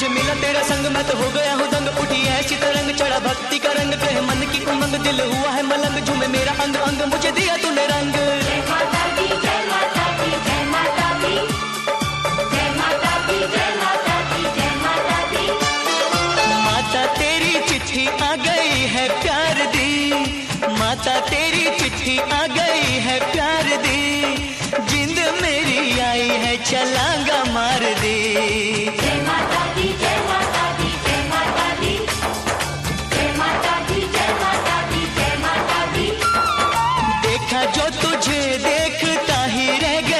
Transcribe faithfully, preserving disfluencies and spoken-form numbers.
मुझे मिला तेरा संग, मैं तो हो गया हूँ दंग। उठी ऐसी तरंग, चढ़ा भक्ति का रंग, कहे मन की उमंग, दिल हुआ है मलंग, झूमे मेरा अंग अंग, मुझे दिया तूने रंग। जय माता दी, जय माता दी, जय माता दी, जय माता दी, जय माता दी, जय माता दी। माता तेरी चिट्ठी आ गई है प्यार दी, माता तेरी चिट्ठी आ गई है प्यार दी, जिंद मेरी आई है छलांगा मार दी। जय माता दी, जय माता दी, जय माता दी, जय माता दी, जय माता दी, जय माता दी। देखा जो तुझे देखता ही रह